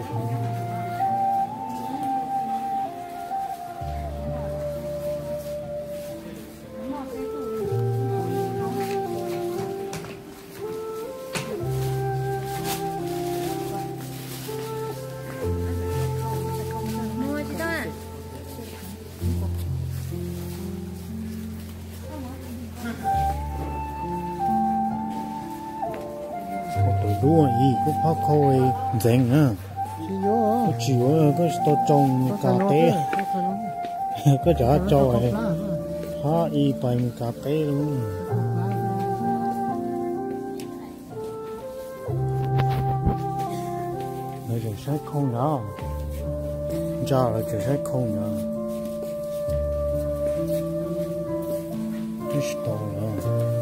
đua gì cũng phát khôi dành à chỉ có to trồng cà té có trả cho ấy họ y bài cà té luôn bây giờ sách không đó giờ là chỉ sách không đó cái to nữa